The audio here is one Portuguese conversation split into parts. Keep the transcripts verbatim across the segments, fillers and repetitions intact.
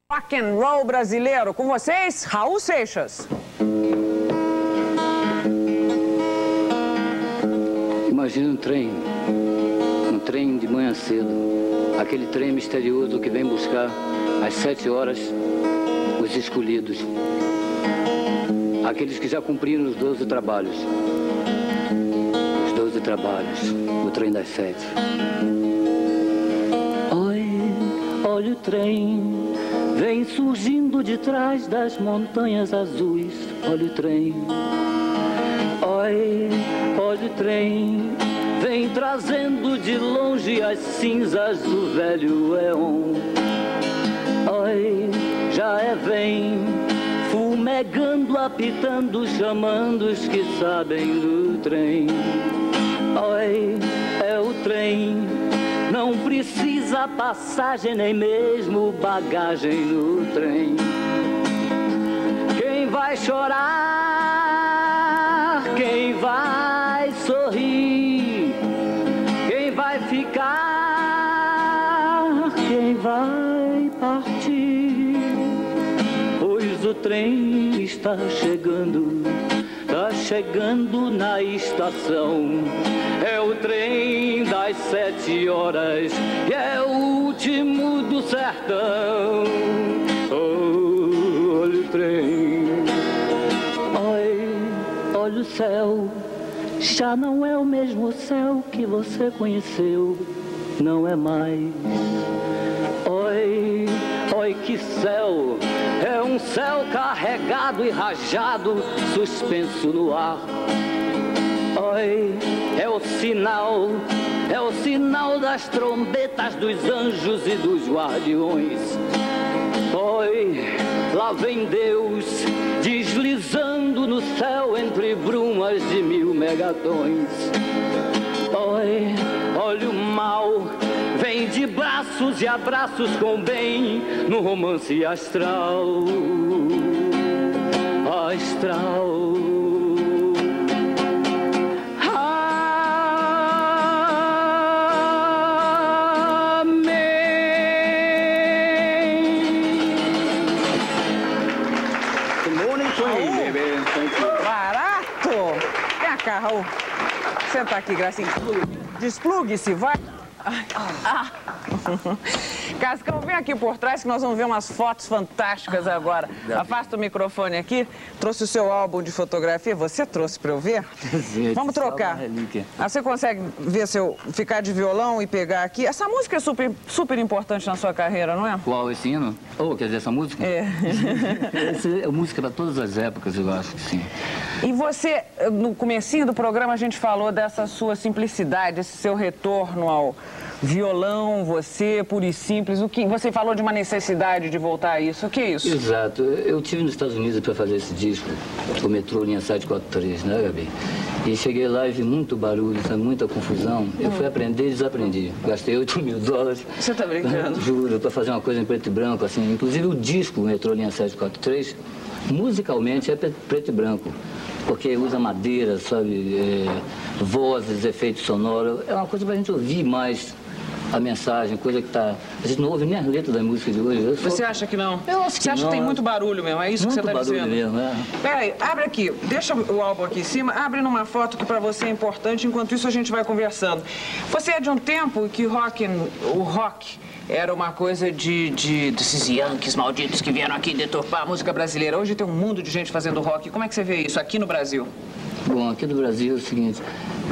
Rock and roll brasileiro, com vocês, Raul Seixas. Imagina um trem, um trem de manhã cedo, aquele trem misterioso que vem buscar às sete horas os escolhidos, aqueles que já cumpriram os doze trabalhos, os doze trabalhos, o trem das sete. Oi, olha o trem. Vem surgindo de trás das montanhas azuis, olha o trem. Oi, olha o trem, vem trazendo de longe as cinzas do velho éon. Oi, já é vem, fumegando, apitando, chamando os que sabem do trem. Oi, é o trem. Não precisa passagem, nem mesmo bagagem no trem. Quem vai chorar? Quem vai sorrir? Quem vai ficar? Quem vai partir? Pois o trem está chegando, está chegando na estação. É o trem das sete horas, que é o último do sertão. Oh, olha o trem. Oi, olha o céu. Já não é o mesmo céu que você conheceu. Não é mais. Oi, oi, que céu. É um céu carregado e rajado, suspenso no ar. Oi, é o sinal, é o sinal das trombetas dos anjos e dos guardiões. Oi, lá vem Deus, deslizando no céu entre brumas de mil megatons. Oi, olha o mal, vem de braços e abraços com bem, no romance astral, astral. Barato! Vem cá, Raul. Senta aqui, Gracinha. Desplugue-se, vai. Ah. Cascão, vem aqui por trás que nós vamos ver umas fotos fantásticas agora. Afasta o microfone aqui. Trouxe o seu álbum de fotografia. Você trouxe para eu ver? Vamos trocar. Ah, você consegue ver se eu ficar de violão e pegar aqui? Essa música é super, super importante na sua carreira, não é? Qual, esse hino? Oh, quer dizer, essa música? É. Essa é música para todas as épocas, eu acho que sim. E você, no comecinho do programa, a gente falou dessa sua simplicidade, esse seu retorno ao violão, você, puro e simples. O que você falou de uma necessidade de voltar a isso. O que é isso? Exato. Eu tive nos Estados Unidos para fazer esse disco, o metrô linha sete quatro três, né, Gabi? E cheguei lá e vi muito barulho, muita confusão. Eu fui aprender e desaprendi. Gastei oito mil dólares. Você tá brincando? Juro, para fazer uma coisa em preto e branco, assim. Inclusive o disco, o metrô linha sete quatro três, musicalmente é preto e branco. Porque usa madeira, sabe, é, vozes, efeitos sonoros. É uma coisa para a gente ouvir mais a mensagem, coisa que tá... A gente não ouve nem as letras da música de hoje. Eu sou... Você acha que não? Eu acho que Você acha não. que tem muito barulho mesmo? É isso muito que você está dizendo? Mesmo, é. Peraí, abre aqui. Deixa o álbum aqui em cima. Abre numa foto que para você é importante. Enquanto isso, a gente vai conversando. Você é de um tempo que rock, o rock era uma coisa de, de desses yankees malditos que vieram aqui deturpar a música brasileira. Hoje tem um mundo de gente fazendo rock. Como é que você vê isso aqui no Brasil? Bom, aqui no Brasil é o seguinte...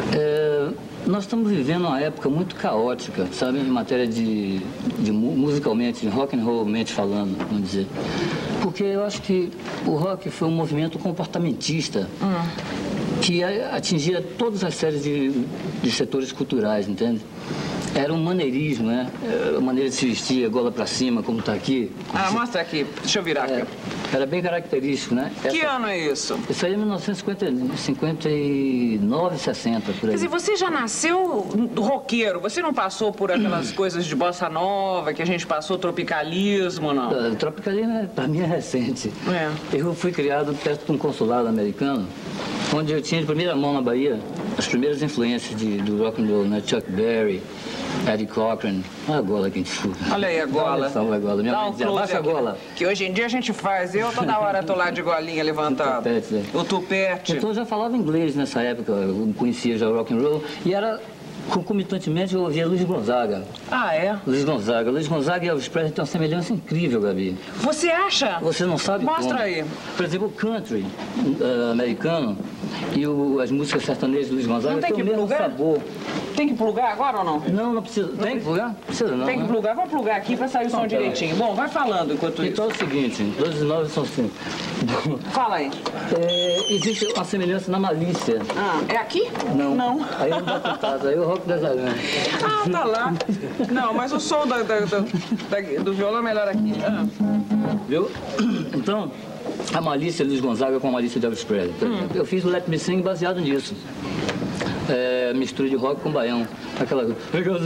É... Nós estamos vivendo uma época muito caótica, sabe, em matéria de, de musicalmente, de rock and rollmente falando, vamos dizer. Porque eu acho que o rock foi um movimento comportamentista hum. que atingia todas as séries de, de setores culturais, entende? Era um maneirismo, né? A maneira de se vestir, a gola pra cima, como tá aqui. Ah, mostra aqui. Deixa eu virar aqui. É, era bem característico, né? Que Essa, ano é isso? Isso aí é mil novecentos e cinquenta e nove, sessenta, por aí. Quer dizer, você já nasceu roqueiro, você não passou por aquelas coisas de bossa nova que a gente passou, tropicalismo, não? O tropicalismo, pra mim, é recente. É. Eu fui criado perto de um consulado americano, onde eu tinha de primeira mão na Bahia as primeiras influências de, do rock and roll, né? Chuck Berry, Eddie Cochran. Olha a gola que a gente fura. Olha aí a gola. Olha só a gola. Minha Dá mãe um dizia, close abaixa a aqui, gola. que hoje em dia a gente faz. Eu toda hora tô lá de golinha levantada. O tupete, né? O tupete. Então eu já falava inglês nessa época, eu conhecia já o rock and roll e era concomitantemente eu ouvia Luiz Gonzaga. Ah, é? Luiz Gonzaga. Luiz Gonzaga e Elvis Presley têm uma semelhança incrível, Gabi. Você acha? Você não sabe Mostra como. aí. Por exemplo, o country uh, americano e o, as músicas sertanejas de Luiz Gonzaga Não tem têm que o mesmo plugar? sabor. Tem que plugar agora ou não? Não, não precisa. Tem que plugar? Precisa não, Tem que né? plugar. Vamos plugar aqui pra sair o som direitinho. Bom, vai falando enquanto isso. Então é o seguinte, doze e nove são cinco. Fala aí. É, existe uma semelhança na malícia. Ah, é aqui? Não. Não. Aí não dá contato, aí o rock das aranhas. Ah, tá lá. Não, mas o som da, da, da, da- do violão é melhor aqui. Ah. Viu? Então, a malícia de Luiz Gonzaga com a malícia de Elvis Presley. Por exemplo, eu fiz o Let Me Sing baseado nisso. É, mistura de rock com baião. Aquela coisa.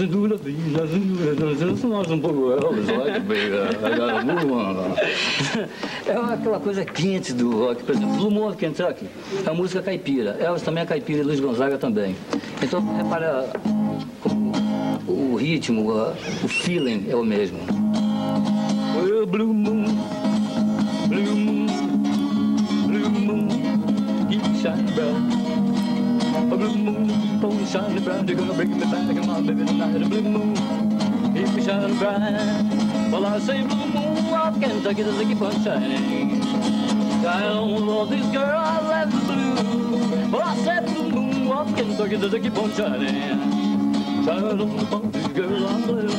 É aquela coisa quente do rock. Por exemplo, Blue Moon of Kentucky é uma música caipira. Elvis também é caipira e Luiz Gonzaga também. Então, repara como o ritmo, o feeling é o mesmo. Well, Blue Moon, Blue Moon, Blue Moon, keep shining bright. A blue moon, keep on shining bright. You're gonna bring me back, come on, baby, tonight. A blue moon, keep me shining bright. Well, I say blue moon of Kentucky, does it keep on shining? I don't want this girl, I love the blue. Well, I said blue moon of Kentucky, does it keep on shining? Shine on this girl, I love the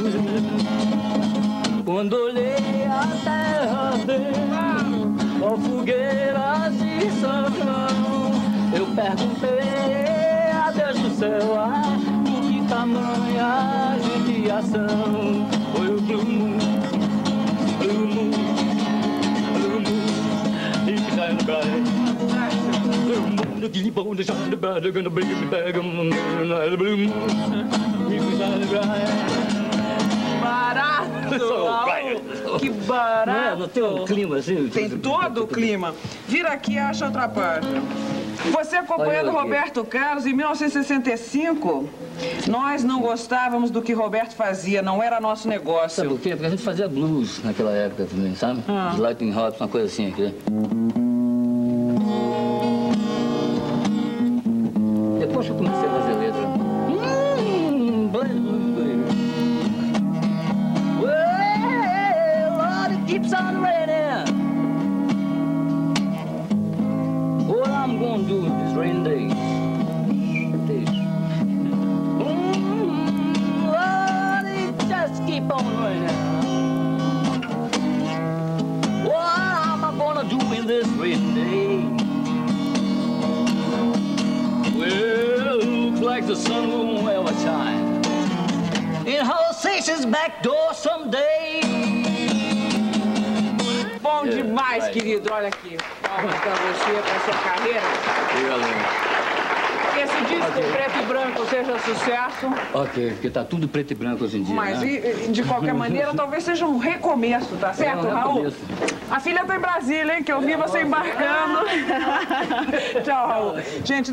blue. Quando olhei a terra dele, com fogueiras de São João, eu perguntei a Deus do céu, ah, por que tamanha judiação? Foi o Blue Moon, Blue Moon, Blue Moon, keep shining bright. Blue Moon, keep on shining bright, they're gonna bring me back on the night. Blue Moon, keep shining bright. Barato! Que barato! Não, é? Não tem um clima assim? Tem todo o clima. Vira aqui e acha outra página. Você acompanhando Olha aqui. Roberto Carlos em mil novecentos e sessenta e cinco, nós não gostávamos do que Roberto fazia, não era nosso Sabe negócio. por quê? Porque a gente fazia blues naquela época também, sabe? Ah. Os Lightning Hops, uma coisa assim aqui. Depois que eu comecei a fazer letra. Hum, blues. Well, Lord, it keeps on raining. What I'm gonna do with this rain day? This. Mm, Lord, it just keep on raining. What am I gonna do in this rain day? Well, looks like the sun won't ever shine in Alsatia's back door someday. Bom demais, vai. querido. Olha aqui. Palmas pra você, pra sua carreira. Que esse disco preto e branco seja sucesso, Ok, porque tá tudo preto e branco hoje em dia, mas né? e- e de qualquer maneira talvez seja um recomeço, tá certo, um Raul? recomeço. A filha tá em Brasília, hein, que eu vi você embarcando. Tchau, Raul. Gente,